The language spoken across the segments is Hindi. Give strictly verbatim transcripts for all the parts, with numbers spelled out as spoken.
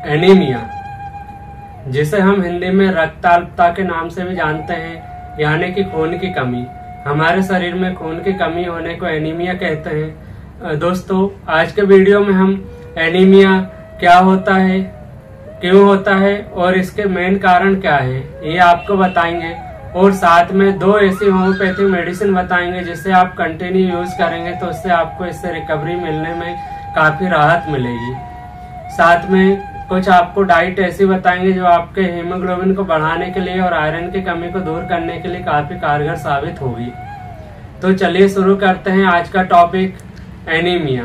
एनीमिया, जिसे हम हिंदी में रक्ताल्पता के नाम से भी जानते हैं, यानी कि खून की कमी। हमारे शरीर में खून की कमी होने को एनीमिया कहते हैं। दोस्तों, आज के वीडियो में हम एनीमिया क्या होता है, क्यों होता है और इसके मेन कारण क्या है, ये आपको बताएंगे। और साथ में दो ऐसी होम्योपैथिक मेडिसिन बताएंगे जिसे आप कंटिन्यू यूज करेंगे तो उससे आपको इससे रिकवरी मिलने में काफी राहत मिलेगी। साथ में कुछ आपको डाइट ऐसी बताएंगे जो आपके हीमोग्लोबिन को बढ़ाने के लिए और आयरन की कमी को दूर करने के लिए काफी कारगर साबित होगी। तो चलिए शुरू करते हैं आज का टॉपिक, एनीमिया।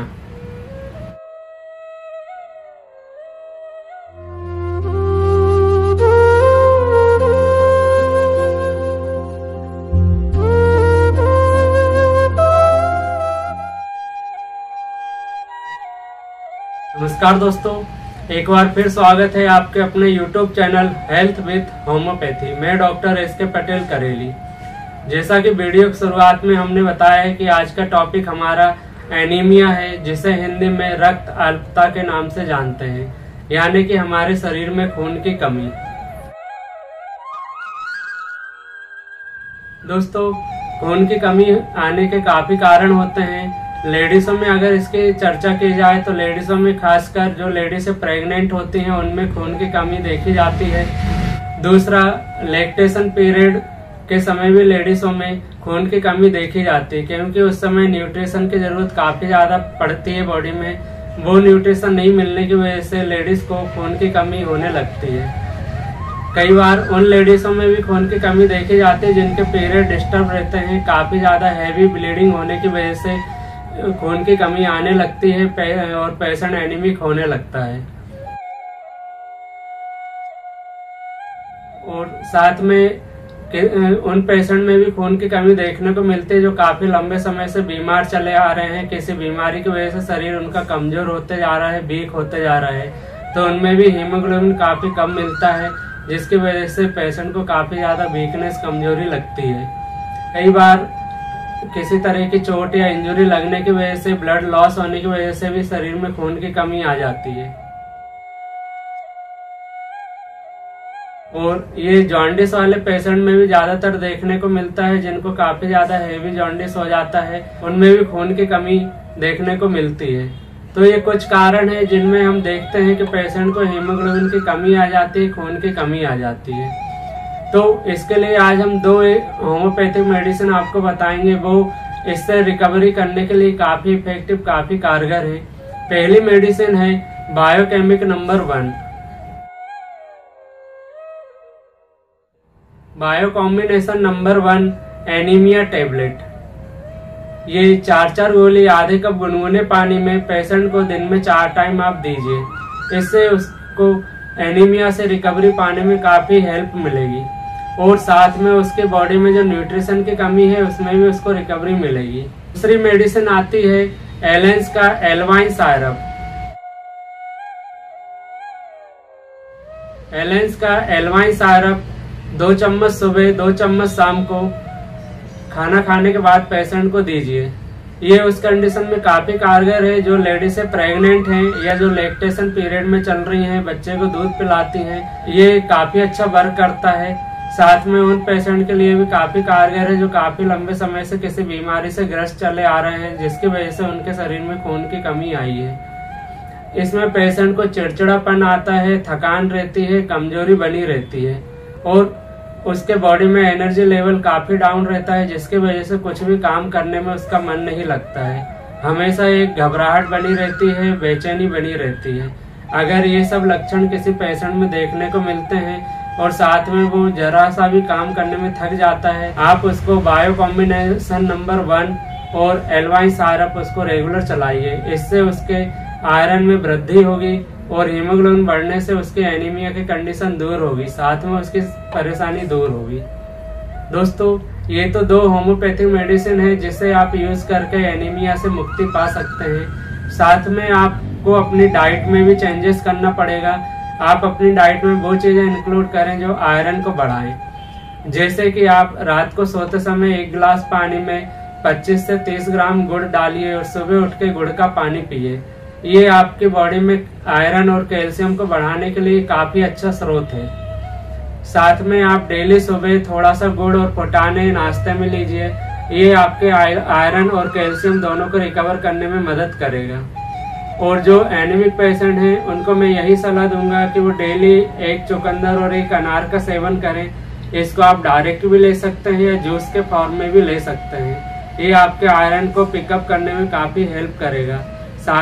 नमस्कार दोस्तों, एक बार फिर स्वागत है आपके अपने YouTube channel health with homeopathy. मैं डॉक्टर एस के पटेल करेली। जैसा कि वीडियो की शुरुआत में हमने बताया है कि आज का टॉपिक हमारा एनीमिया है, जिसे हिंदी में रक्त अल्पता के नाम से जानते हैं, यानी कि हमारे शरीर में खून की कमी। दोस्तों, खून की कमी आने के काफी कारण होते हैं। लेडीजों में अगर इसकी चर्चा की जाए तो लेडीजों में खासकर जो लेडीज प्रेग्नेंट होती हैं उनमें खून की कमी देखी जाती है। दूसरा, लैक्टेशन पीरियड के समय भी लेडीजों में खून की कमी देखी जाती है, क्योंकि उस समय न्यूट्रिशन की जरूरत काफी ज्यादा पड़ती है बॉडी में। वो न्यूट्रिशन नहीं मिलने की वजह से लेडीज को खून की कमी होने लगती है। कई बार उन लेडीजों में भी खून की कमी देखी जाती है जिनके पीरियड डिस्टर्ब रहते हैं, काफी ज्यादा हैवी ब्लीडिंग होने की वजह से खून की कमी आने लगती है और पेशेंट एनीमिक होने लगता है। और साथ में उन पेशेंट में भी खून की कमी देखने को मिलती है जो काफी लंबे समय से बीमार चले आ रहे हैं। किसी बीमारी की वजह से शरीर उनका कमजोर होते जा रहा है, वीक होते जा रहा है, तो उनमें भी हीमोग्लोबिन काफी कम मिलता है, जिसकी वजह से पेशेंट को काफी ज्यादा वीकनेस, कमजोरी लगती है। कई बार किसी तरह की चोट या इंजरी लगने की वजह से, ब्लड लॉस होने की वजह से भी शरीर में खून की कमी आ जाती है। और ये जॉन्डिस वाले पेशेंट में भी ज्यादातर देखने को मिलता है, जिनको काफी ज्यादा हेवी जॉन्डिस हो जाता है, उनमें भी खून की कमी देखने को मिलती है। तो ये कुछ कारण है जिनमें हम देखते हैं कि पेशेंट को हीमोग्लोबिन की कमी आ जाती है, खून की कमी आ जाती है। तो इसके लिए आज हम दो होम्योपैथिक मेडिसिन आपको बताएंगे, वो इससे रिकवरी करने के लिए काफी इफेक्टिव, काफी कारगर है। पहली मेडिसिन है biochemic number one, bio combination number one anaemia tablet. ये चार चार गोली आधे कप गुनगुने पानी में पेशेंट को दिन में चार टाइम आप दीजिए। इससे उसको एनीमिया से रिकवरी पाने में काफी हेल्प मिलेगी और साथ में उसके बॉडी में जो न्यूट्रिशन की कमी है उसमें भी उसको रिकवरी मिलेगी। दूसरी मेडिसिन आती है एलेंस का एल्वाइन सायरप। एलेंस का एल्वाइन सायरप दो चम्मच सुबह, दो चम्मच शाम को खाना खाने के बाद पेशेंट को दीजिए। ये उस कंडीशन में काफी कारगर है जो लेडीज प्रेग्नेंट हैं या जो लैक्टेशन पीरियड में चल रही हैं, बच्चे को दूध पिलाती हैं। ये काफी अच्छा वर्क करता है। साथ में उन पेशेंट के लिए भी काफी कारगर है जो काफी लंबे समय से किसी बीमारी से ग्रस्त चले आ रहे हैं, जिसकी वजह से उनके शरीर में खून की कमी आई है। इसमें पेशेंट को चिड़चिड़ापन आता है, थकान रहती है, कमजोरी बनी रहती है और उसके बॉडी में एनर्जी लेवल काफी डाउन रहता है, जिसकी वजह से कुछ भी काम करने में उसका मन नहीं लगता है। हमेशा एक घबराहट बनी रहती है, बेचैनी बनी रहती है। अगर ये सब लक्षण किसी पेशेंट में देखने को मिलते हैं और साथ में वो जरा सा भी काम करने में थक जाता है, आप उसको बायो कॉम्बिनेशन नंबर वन और एल्वाइन सायरप उसको रेगुलर चलाइए। इससे उसके आयरन में वृद्धि होगी और हीमोग्लोबिन बढ़ने से उसके एनीमिया की कंडीशन दूर होगी, साथ में उसकी परेशानी दूर होगी। दोस्तों, ये तो दो होम्योपैथिक मेडिसिन है जिसे आप यूज करके एनीमिया से मुक्ति पा सकते हैं। साथ में आपको अपनी डाइट में भी चेंजेस करना पड़ेगा। आप अपनी डाइट में वो चीजें इंक्लूड करें जो आयरन को बढ़ाएं। जैसे कि आप रात को सोते समय एक गिलास पानी में पच्चीस से तीस ग्राम गुड़ डालिए और सुबह उठ के गुड़ का पानी पिए। ये आपकी बॉडी में आयरन और कैल्शियम को बढ़ाने के लिए काफी अच्छा स्रोत है। साथ में आप डेली सुबह थोड़ा सा गुड़ और फुटाने नाश्ते में लीजिए। ये आपके आयरन और कैल्शियम दोनों को रिकवर करने में मदद करेगा। और जो एनीमिक पेशेंट हैं उनको मैं यही सलाह दूंगा कि वो डेली एक चुकंदर और एक अनार का सेवन करें। इसको आप डायरेक्ट भी ले सकते हैं या जूस के फॉर्म में भी ले सकते हैं। ये आपके आयरन को पिकअप करने में काफी हेल्प करेगा। साथ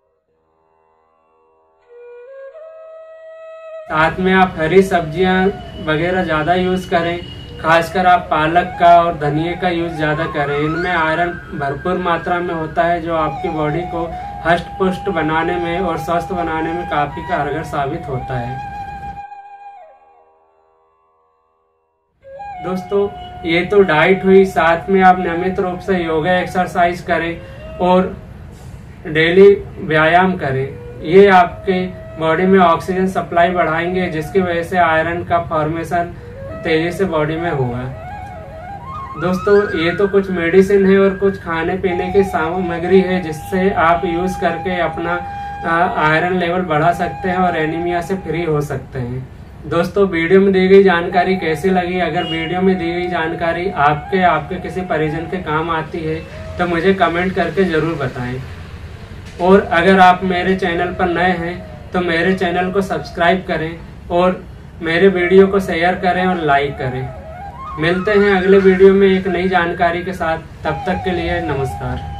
साथ में आप हरी सब्जियां वगैरह ज्यादा यूज करें, खासकर आप पालक का और धनिया का यूज ज्यादा करें। इनमें आयरन भरपूर मात्रा में होता है जो आपकी बॉडी को हष्ट पुष्ट बनाने में और स्वस्थ बनाने में काफी कारगर साबित होता है। दोस्तों, ये तो डाइट हुई। साथ में आप नियमित रूप से योगा एक्सरसाइज करें और डेली व्यायाम करें। ये आपके बॉडी में ऑक्सीजन सप्लाई बढ़ाएंगे, जिसकी वजह से आयरन का फॉर्मेशन तेजी से बॉडी में होगा। दोस्तों, ये तो कुछ मेडिसिन है और कुछ खाने पीने की सामग्री है जिससे आप यूज करके अपना आयरन लेवल बढ़ा सकते हैं और एनीमिया से फ्री हो सकते हैं। दोस्तों, वीडियो में दी गई जानकारी कैसी लगी? अगर वीडियो में दी गई जानकारी आपके आपके किसी परिजन के काम आती है तो मुझे कमेंट करके जरूर बताएं। और अगर आप मेरे चैनल पर नए हैं तो मेरे चैनल को सब्सक्राइब करें और मेरे वीडियो को शेयर करें और लाइक करें। मिलते हैं अगले वीडियो में एक नई जानकारी के साथ। तब तक के लिए नमस्कार।